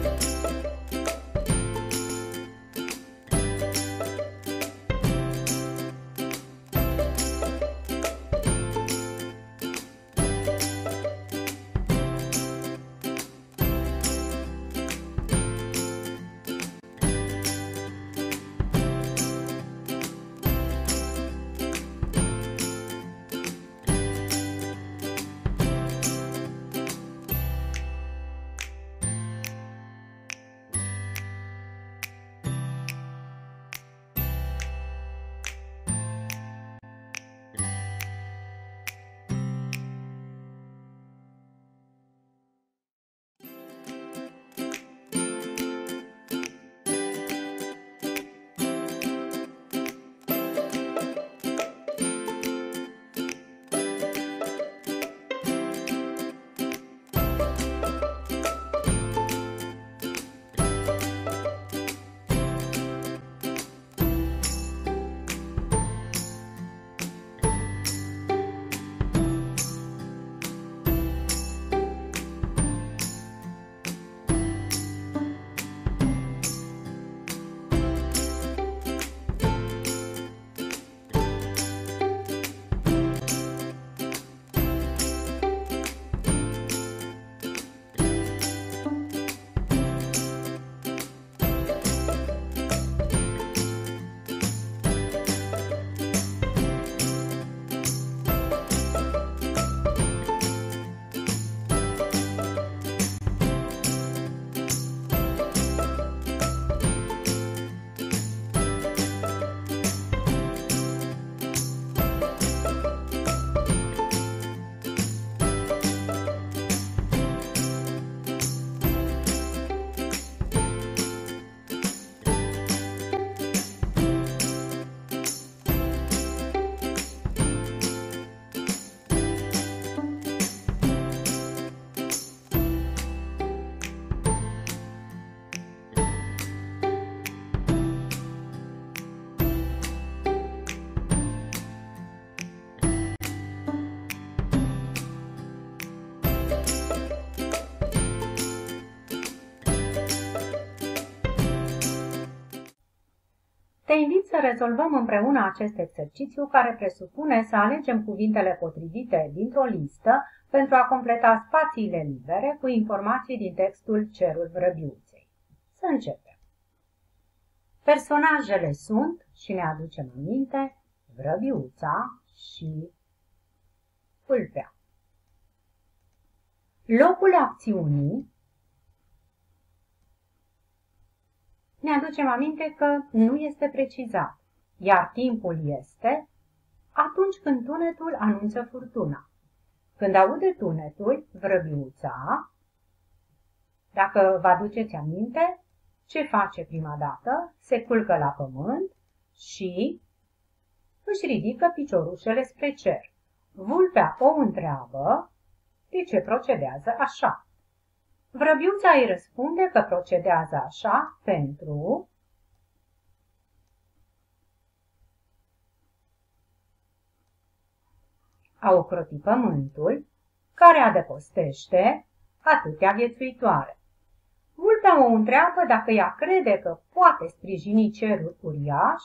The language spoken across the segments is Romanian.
Te invit să rezolvăm împreună acest exercițiu care presupune să alegem cuvintele potrivite dintr-o listă pentru a completa spațiile libere cu informații din textul Cerul vrăbiuței. Să începem. Personajele sunt, și ne aducem aminte, vrăbiuța și pâlpea. Locul acțiunii, ne aducem aminte că nu este precizat, iar timpul este atunci când tunetul anunță furtuna. Când aude tunetul, vrăbiuța, dacă vă aduceți aminte, ce face prima dată? Se culcă la pământ și își ridică piciorușele spre cer. Vulpea o întreabă de ce procedează așa. Vrăbiuța îi răspunde că procedează așa pentru a ocroti pământul, care adăpostește atâtea viețuitoare. Vulpea o întreabă dacă ea crede că poate sprijini cerul uriaș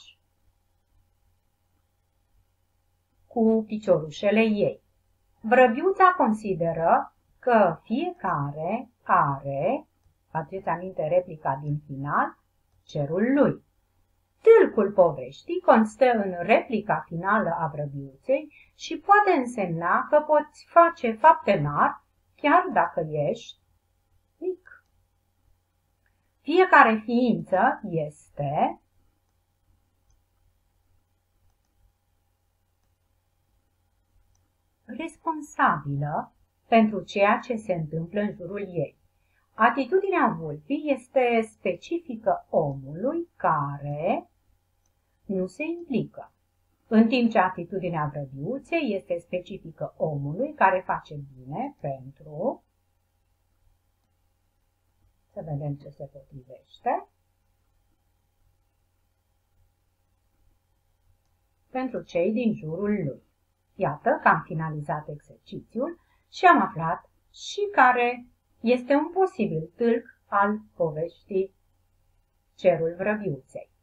cu piciorușele ei. Vrăbiuța consideră că fiecare are, faceți aminte replica din final, cerul lui. Tâlcul poveștii constă în replica finală a vrăbiuței și poate însemna că poți face fapte mari chiar dacă ești mic. Fiecare ființă este responsabilă pentru ceea ce se întâmplă în jurul ei. Atitudinea vulpii este specifică omului care nu se implică, în timp ce atitudinea vrăbiuței este specifică omului care face bine pentru, să vedem ce se potrivește, pentru cei din jurul lui. Iată că am finalizat exercițiul și am aflat și care este un posibil tâlc al poveștii Cerul vrăbiuței.